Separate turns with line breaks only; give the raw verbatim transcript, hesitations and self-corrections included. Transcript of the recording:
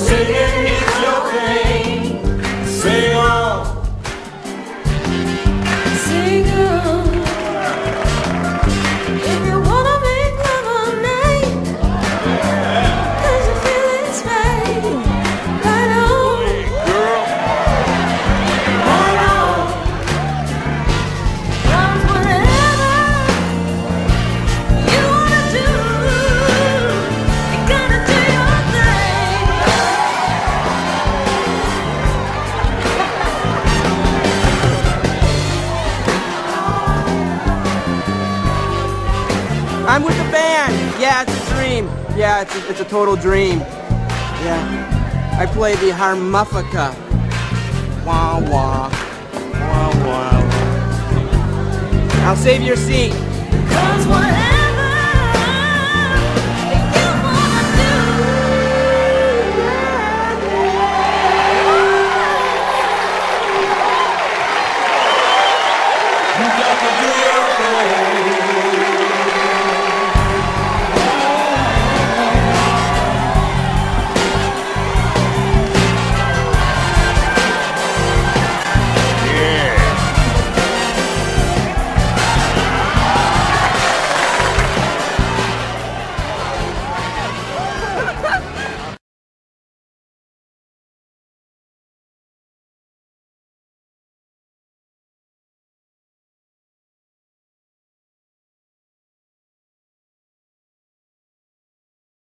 Singing is your thing. Sing on.
Sing on. If you wanna make love all night, 'cause you feel it's right. Right on.
Girl.
Right on. 'Cause whatever you wanna do, you gotta do your thing.
I'm with the band. Yeah, it's a dream. Yeah, it's a, it's a total dream. Yeah. I play the harmonica. Wah wah. Wah wah. I'll save your seat.
'Cause whatever